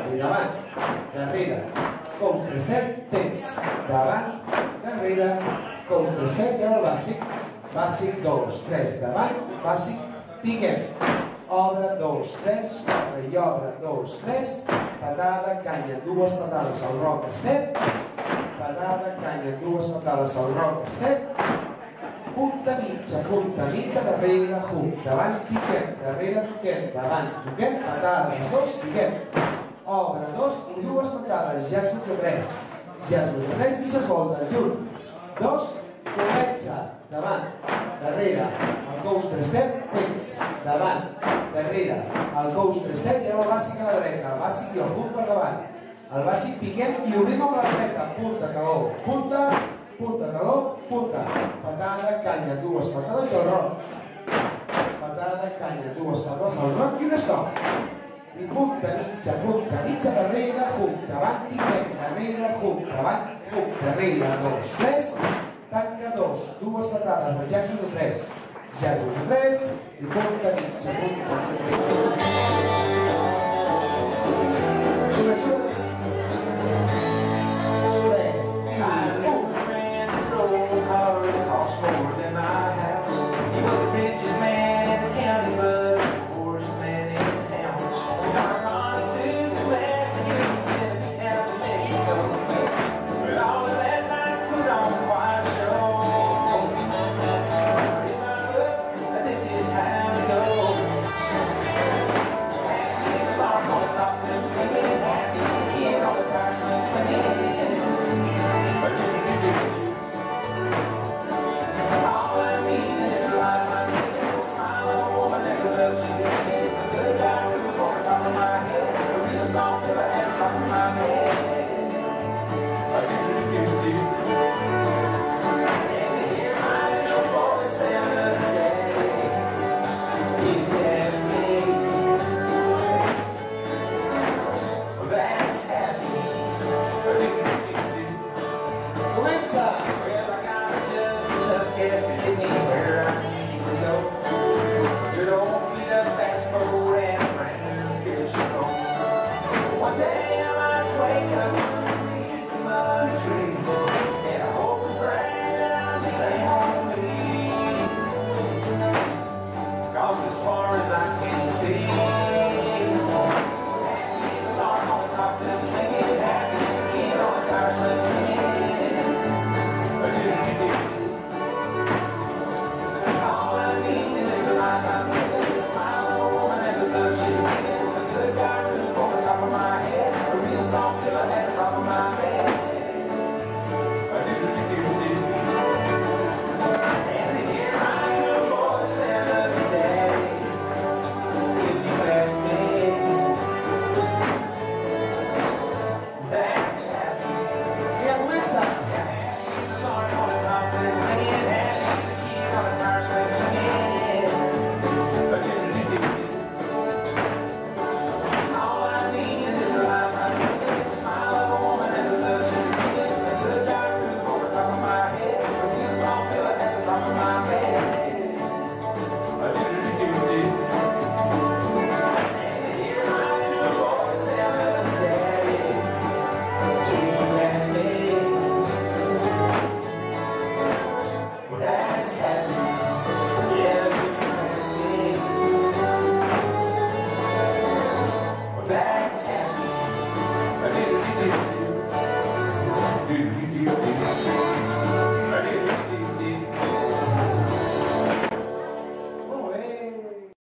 canvi, davant, darrere, counter step, temps, davant, darrere, counter step, i ara el bàsic, bàsic 2, 3, davant, bàsic, piquem, obre 2, 3, 4 i obre 2, 3, patada, canya, dues patades al rock step, patada, canya, dues patades al rock step, punta mitja, darrere, hook, davant, piquem, darrere, toquem, davant, toquem, patades, 2, piquem, obre 2 i dues patades, ja és de 3, mitges voltes, 1, 2, comença, davant, darrere, el coaster step, temps, davant, darrere, el coaster step i ara el bàsic a la dreta, el bàsic i el hook per davant, el bàsic piquem i obrim amb la dreta, punta, calor, punta, calor, punta, patada, canya, dues patades al rock, patada, canya, dues patades al rock i un stop, i punta, mitja, darrere, hook, davant, piquem, darrere, hook, davant, hook, darrere, 2, 3, tanca 2, dues patades, el jazz de 3, i punta mitja.